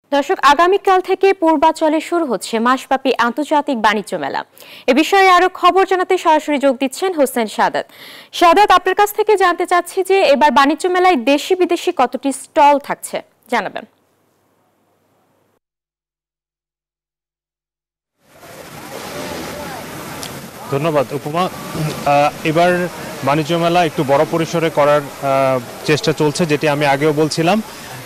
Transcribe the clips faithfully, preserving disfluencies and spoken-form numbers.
দর্শক, আগামীকাল থেকে পূর্বাচলে শুরু হচ্ছে মাসব্যাপী আন্তর্জাতিক বাণিজ্য মেলা। এ বিষয়ে আরো খবর জানাতে সরাসরি যোগ দিচ্ছেন হোসেন সাদাত। সাদাত, আপনার কাছ থেকে জানতে চাচ্ছি যে এবার বাণিজ্য মেলায় দেশি বিদেশি কতটি স্টল থাকছে জানাবেন। ধন্যবাদ উপমা। এবার বাণিজ্য মেলা একটু বড় পরিসরে করার চেষ্টা চলছে, যেটি আমি আগেও বলছিলাম।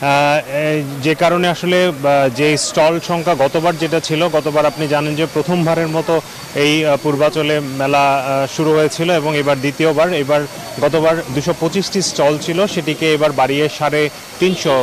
যে কারণে আসলে যে স্টল সংখ্যা গতবার যেটা ছিল, গতবার আপনি জানেন যে প্রথমবারের মতো এই পূর্বাচলে মেলা শুরু হয়েছিল এবং এবার দ্বিতীয়বার। এবার গতবার দুশো পঁচিশটি স্টল ছিল, সেটিকে এবার বাড়িয়ে সাড়ে তিনশো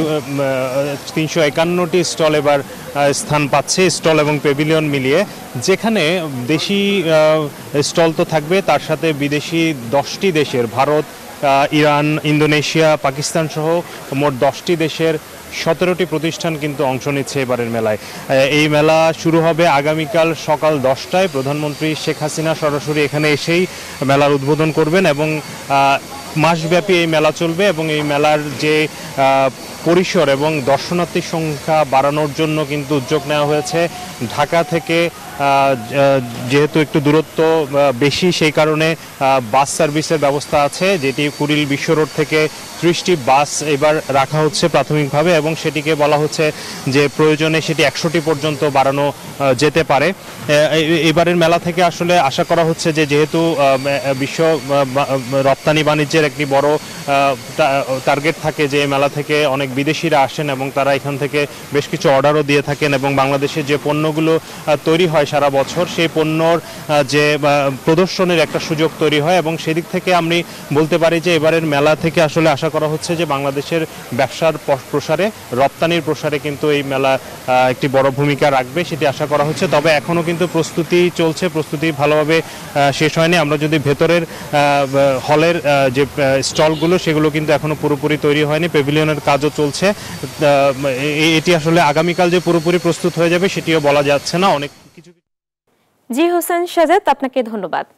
তিনশো একান্নটি স্টল এবার স্থান পাচ্ছে, স্টল এবং পেভিলিয়ন মিলিয়ে। যেখানে দেশি স্টল তো থাকবে, তার সাথে বিদেশি দশটি দেশের, ভারত, ইরান, ইন্দোনেশিয়া, পাকিস্তান সহ মোট দশটি দেশের সতেরোটি প্রতিষ্ঠান কিন্তু অংশ নিচ্ছে এবারের মেলায়। এই মেলা শুরু হবে আগামীকাল সকাল দশটায়। প্রধানমন্ত্রী শেখ হাসিনা সরাসরি এখানে এসেই মেলার উদ্বোধন করবেন এবং মাসব্যাপী এই মেলা চলবে। এবং এই মেলার যে পরিসর এবং দর্শনার্থীর সংখ্যা বাড়ানোর জন্য কিন্তু উদ্যোগ নেওয়া হয়েছে। ঢাকা থেকে যেহেতু একটু দূরত্ব বেশি, সেই কারণে বাস সার্ভিসের ব্যবস্থা আছে, যেটি কুড়িল বিশ্ব রোড থেকে ত্রিশটি বাস এবার রাখা হচ্ছে প্রাথমিকভাবে, এবং সেটিকে বলা হচ্ছে যে প্রয়োজনে সেটি একশোটি পর্যন্ত বাড়ানো যেতে পারে। এবারের মেলা থেকে আসলে আশা করা হচ্ছে যে যেহেতু বিশ্ব রপ্তানি বাণিজ্যের একটি বড় টার্গেট থাকে, যে মেলা থেকে অনেক বিদেশিরা আসেন এবং তারা এখান থেকে বেশ কিছু অর্ডারও দিয়ে থাকেন, এবং বাংলাদেশের যে পণ্যগুলো তৈরি হয় সারা বছর, সেই পণ্যর যে প্রদর্শনের একটা সুযোগ তৈরি হয়। এবং সেদিক থেকে আমি বলতে পারি যে এবারের মেলা থেকে আসলে আশা করা হচ্ছে যে বাংলাদেশের ব্যবসার প্রসারে, রপ্তানির প্রসারে কিন্তু এই মেলা একটি বড় ভূমিকা রাখবে, সেটি আশা করা হচ্ছে। তবে এখনও কিন্তু প্রস্তুতি চলছে, প্রস্তুতি ভালোভাবে শেষ হয়নি। আমরা যদি ভেতরের হলের যে স্টলগুলো, সেগুলো কিন্তু এখনো পুরোপুরি তৈরি হয়নি, পেভিলিয়নের কাজও চলছে। এটি আসলে আগামীকাল যে পুরোপুরি প্রস্তুত হয়ে যাবে সেটিও বলা যাচ্ছে না। অনেক কিছু। জি হোসেন সাদাত, আপনাকে ধন্যবাদ।